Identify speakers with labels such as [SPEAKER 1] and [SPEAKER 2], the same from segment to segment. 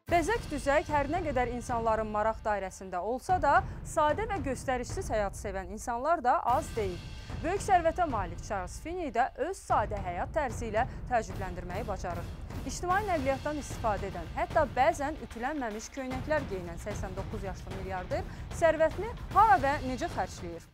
[SPEAKER 1] Bəzək-düzək hər nə qədər insanların maraq dairəsində olsa da, sadə və göstərişsiz həyat sevən insanlar da az deyil. Böyük sərvətə malik Charles Finney də öz sadə həyat tərzi ilə təəccübləndirməyi bacarır. İctimai nəqliyyatdan istifadə edən, hətta bəzən ütülənməmiş köynəklər geyinən 89 yaşlı milyarder sərvətini hara və necə xərcləyir?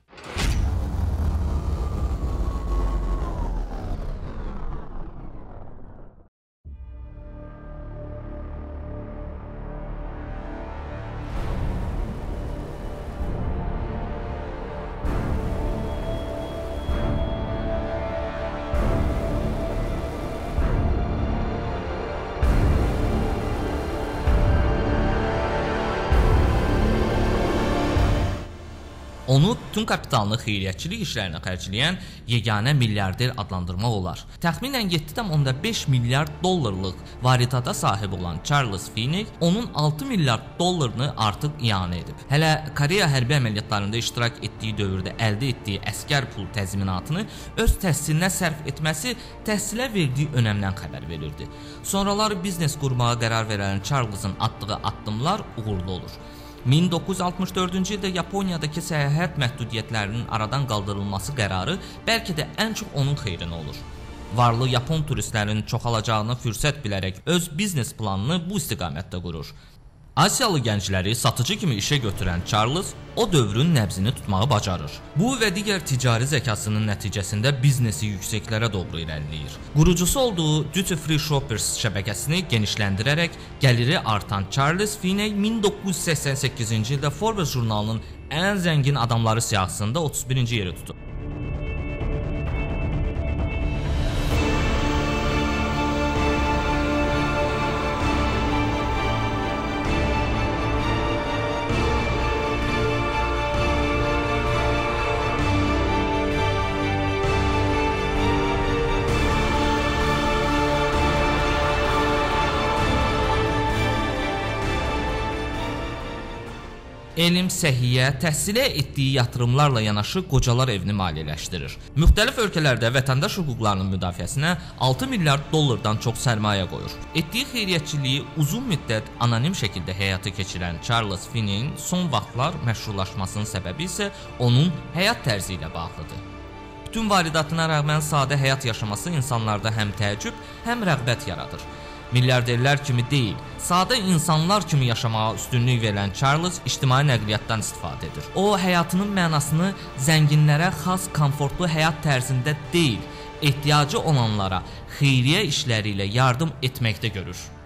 [SPEAKER 2] Onu bütün kapitalını xeyriyyətçilik işlərinə xərcləyən yeganə milyarder adlandırmaq olar. Təxminən 7,5 milyard dollarlıq varidata sahib olan Charles Finney onun 6 milyard dollarını artıq ianə edib. Hələ Koreya hərbi əməliyyatlarında iştirak etdiyi dövrdə əldə etdiyi əskər pul təzminatını öz təhsilinə sərf etməsi təhsilə verdiyi önəmdən xəbər verirdi. Sonraları biznes qurmağa qərar verən Charles'ın atdığı addımlar uğurlu olur. 1964-cü ildə Yaponiyadakı səyahət məhdudiyyətlərinin aradan qaldırılması qərarı bəlkə də ən çox onun xeyrinə olur. Varlı Yapon turistlərin çoxalacağını fürsət bilərək öz biznes planını bu istiqamətdə qurur. Asiyalı gəncləri satıcı kimi işə götürən Charles o dövrün nəbzini tutmağı bacarır. Bu və digər ticari zəkasının nəticəsində biznesi yüksəklərə doğru irəliləyir. Qurucusu olduğu Duty Free Shoppers şəbəkəsini genişləndirərək gəliri artan Charles Finney 1988-ci ildə Forbes jurnalının ən zəngin adamları siyahısında 31-ci yeri tutur. Elm, səhiyyə, təhsilə etdiyi yatırımlarla yanaşı qocalar evini maliyyələşdirir. Müxtəlif ölkələrdə vətəndaş hüquqlarının müdafiəsinə 6 milyard dollardan çox sərmayə qoyur. Etdiyi xeyriyyətçiliyi uzun müddət anonim şəkildə həyata keçirən Charles Finney'in son vaxtlar məşhurlaşmasının səbəbi isə onun həyat tərzi ilə bağlıdır. Bütün varidatına rəğmən sadə həyat yaşaması insanlarda həm təəccüb, həm rəğbət yaradır. Milyarderlər kimi deyil, sadə insanlar kimi yaşamağa üstünlük verilən Charles ictimai nəqliyyatdan istifadə edir. O, həyatının mənasını zənginlərə xas komfortlu həyat tərzində deyil, ehtiyacı olanlara xeyriyyə işləri ilə yardım etməkdə görür.